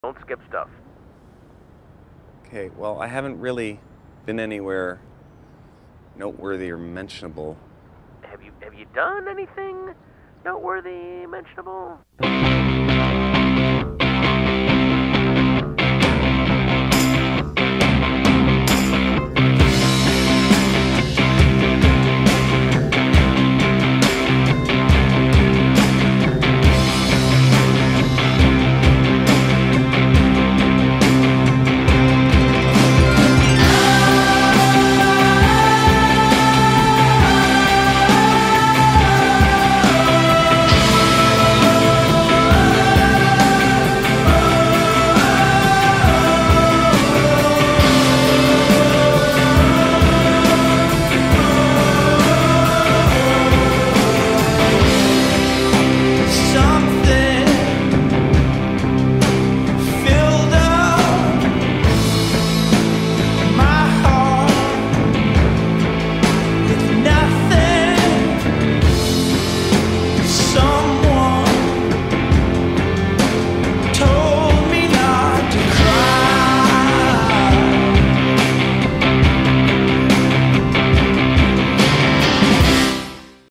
Don't skip stuff. Okay, well, I haven't really been anywhere noteworthy or mentionable. Have you done anything noteworthy, mentionable?